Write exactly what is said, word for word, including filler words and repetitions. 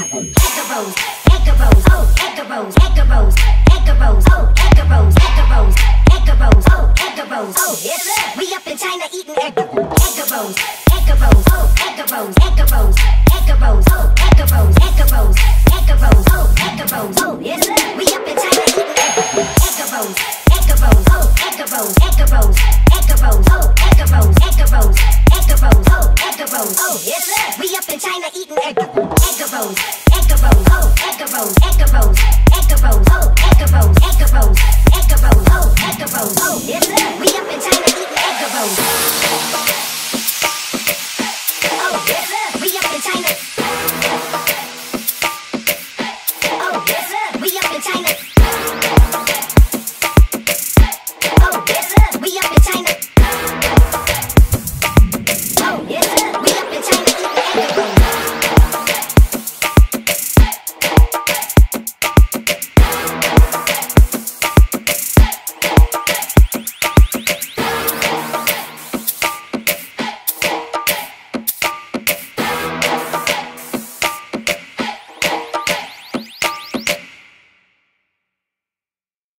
Eggaros, Eggaros, oh, Eggaros, Eggaros, Eggaros, oh, Eggaros, Eggaros, Eggaros, oh, Eggaros, oh, yes sir. We up in China eating Eggaros, Eggaros, Eggaros, oh, Eggaros, Eggaros, Eggaros, oh, Eggaros, Eggaros, Eggaros, oh, Eggaros, oh, yes sir. We up in China eating Eggaros, Eggaros, oh, Eggaros, Eggaros, Eggaros, oh, Eggaros, Eggaros, Eggaros, oh, Eggaros, oh, yes sir. We up in China eating Eggaros, Eggaros, Eggaros, oh, Eggaros, Eggaros, Eggaros, oh, Eggaros, Eggaros, Eggaros, oh, Eggaros, oh, yes sir. We up in China eating Eggaros.